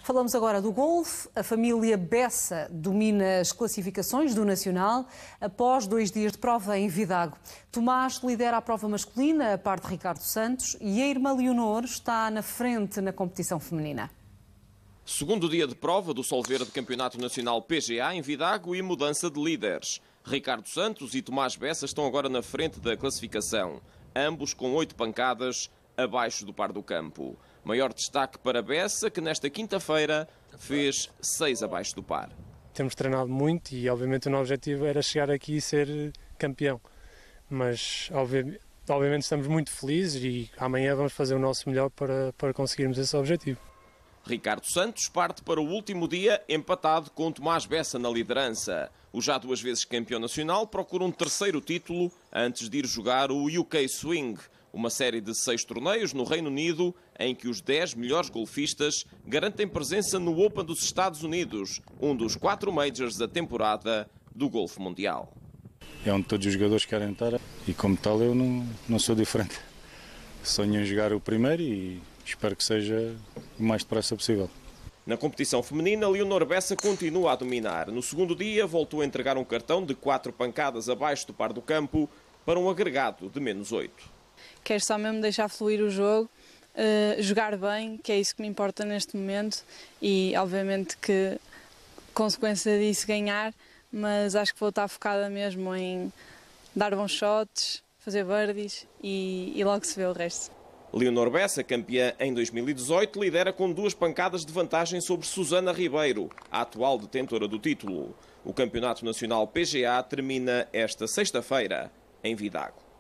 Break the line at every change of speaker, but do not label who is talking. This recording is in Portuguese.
Falamos agora do golfe. A família Bessa domina as classificações do Nacional após 2 dias de prova em Vidago. Tomás lidera a prova masculina, a par de Ricardo Santos, e a irmã Leonor está na frente na competição feminina.
Segundo dia de prova do Sol Verde Campeonato Nacional PGA em Vidago e mudança de líderes. Ricardo Santos e Tomás Bessa estão agora na frente da classificação, ambos com 8 pancadas abaixo do par do campo. Maior destaque para Bessa, que nesta quinta-feira fez 6 abaixo do par.
Temos treinado muito e obviamente o nosso objetivo era chegar aqui e ser campeão. Mas obviamente estamos muito felizes e amanhã vamos fazer o nosso melhor para conseguirmos esse objetivo.
Ricardo Santos parte para o último dia empatado com Tomás Bessa na liderança. O já 2 vezes campeão nacional procura um 3º título antes de ir jogar o UK Swing, uma série de 6 torneios no Reino Unido em que os 10 melhores golfistas garantem presença no Open dos Estados Unidos, um dos 4 majors da temporada do golfe mundial.
É onde todos os jogadores querem estar e como tal eu não sou diferente. Sonho em jogar o primeiro e espero que seja o mais depressa possível.
Na competição feminina, Leonor Bessa continua a dominar. No segundo dia, voltou a entregar um cartão de 4 pancadas abaixo do par do campo para um agregado de -8.
Quero só mesmo deixar fluir o jogo, jogar bem, que é isso que me importa neste momento e obviamente que consequência disso ganhar, mas acho que vou estar focada mesmo em dar bons shots, fazer birdies e logo se vê o resto.
Leonor Bessa, campeã em 2018, lidera com 2 pancadas de vantagem sobre Susana Ribeiro, a atual detentora do título. O Campeonato Nacional PGA termina esta sexta-feira em Vidago.